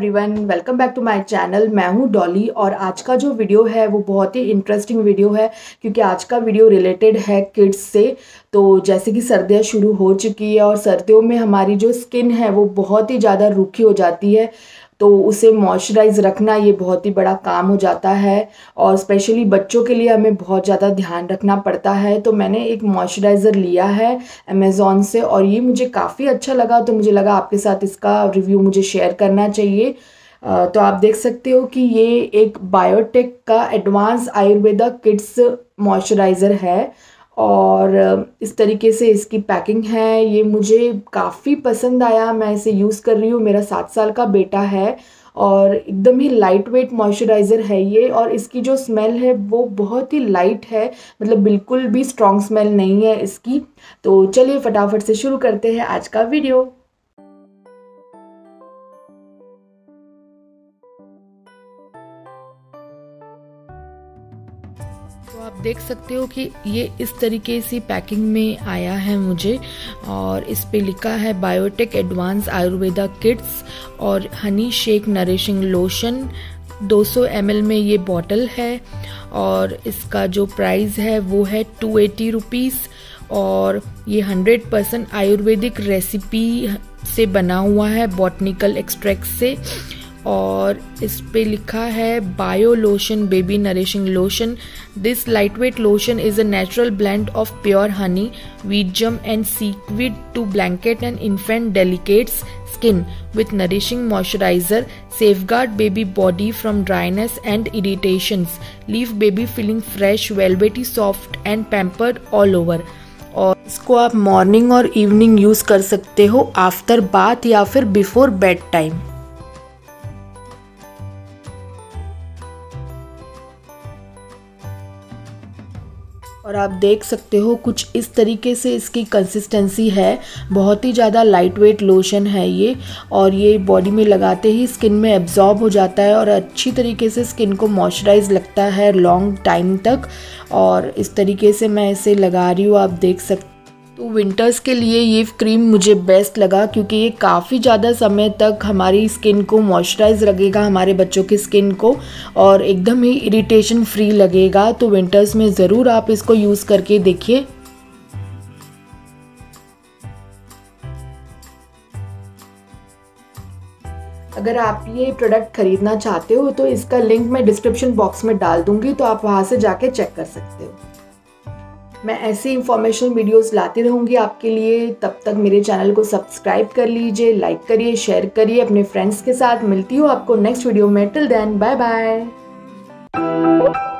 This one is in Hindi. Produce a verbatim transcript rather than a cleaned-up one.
Everyone, welcome back to my channel. मैं हूं डॉली और आज का जो वीडियो है वो बहुत ही इंटरेस्टिंग वीडियो है क्योंकि आज का वीडियो रिलेटेड है किड्स से। तो जैसे कि सर्दियां शुरू हो चुकी है और सर्दियों में हमारी जो स्किन है वो बहुत ही ज़्यादा रूखी हो जाती है, तो उसे मॉइस्चराइज रखना ये बहुत ही बड़ा काम हो जाता है और स्पेशली बच्चों के लिए हमें बहुत ज़्यादा ध्यान रखना पड़ता है। तो मैंने एक मॉइस्चराइज़र लिया है अमेज़ॉन से और ये मुझे काफ़ी अच्छा लगा, तो मुझे लगा आपके साथ इसका रिव्यू मुझे शेयर करना चाहिए। तो आप देख सकते हो कि ये एक बायोटेक का एडवांस आयुर्वेदा किड्स मॉइस्चराइज़र है और इस तरीके से इसकी पैकिंग है। ये मुझे काफ़ी पसंद आया, मैं इसे यूज़ कर रही हूँ। मेरा सात साल का बेटा है और एकदम ही लाइट वेट मॉइस्चराइज़र है ये, और इसकी जो स्मेल है वो बहुत ही लाइट है, मतलब बिल्कुल भी स्ट्रॉन्ग स्मेल नहीं है इसकी। तो चलिए फटाफट से शुरू करते हैं आज का वीडियो। तो आप देख सकते हो कि ये इस तरीके से पैकिंग में आया है मुझे, और इस पे लिखा है बायोटेक एडवांस आयुर्वेदा किड्स और हनी शेक नरिशिंग लोशन। दो सौ एम एल में ये बॉटल है और इसका जो प्राइस है वो है टू एटी रुपीज़, और ये हंड्रेड परसेंट आयुर्वेदिक रेसिपी से बना हुआ है, बॉटनिकल एक्सट्रैक्ट से। और इस पे लिखा है bio lotion baby nourishing lotion. This lightweight lotion is a natural blend of pure honey, wheat germ and seaweed to blanket an infant delicate skin with nourishing moisturizer, safeguard baby body from dryness and irritations, leave baby feeling fresh, velvety, soft and pampered all over। और इसको आप मॉर्निंग और इवनिंग यूज कर सकते हो आफ्टर बाथ या फिर बिफोर बेड टाइम। और आप देख सकते हो कुछ इस तरीके से इसकी कंसिस्टेंसी है, बहुत ही ज़्यादा लाइट वेट लोशन है ये, और ये बॉडी में लगाते ही स्किन में एब्जॉर्ब हो जाता है और अच्छी तरीके से स्किन को मॉइस्चराइज लगता है लॉन्ग टाइम तक। और इस तरीके से मैं इसे लगा रही हूँ, आप देख सकते। तो विंटर्स के लिए ये क्रीम मुझे बेस्ट लगा क्योंकि ये काफ़ी ज़्यादा समय तक हमारी स्किन को मॉइस्चराइज रखेगा, हमारे बच्चों की स्किन को, और एकदम ही इरिटेशन फ्री लगेगा। तो विंटर्स में ज़रूर आप इसको यूज़ करके देखिए। अगर आप ये प्रोडक्ट खरीदना चाहते हो तो इसका लिंक मैं डिस्क्रिप्शन बॉक्स में डाल दूँगी, तो आप वहाँ से जाके चेक कर सकते हो। मैं ऐसी इंफॉर्मेशन वीडियोस लाती रहूँगी आपके लिए। तब तक मेरे चैनल को सब्सक्राइब कर लीजिए, लाइक करिए, शेयर करिए अपने फ्रेंड्स के साथ। मिलती हूँ आपको नेक्स्ट वीडियो में। Till then bye bye.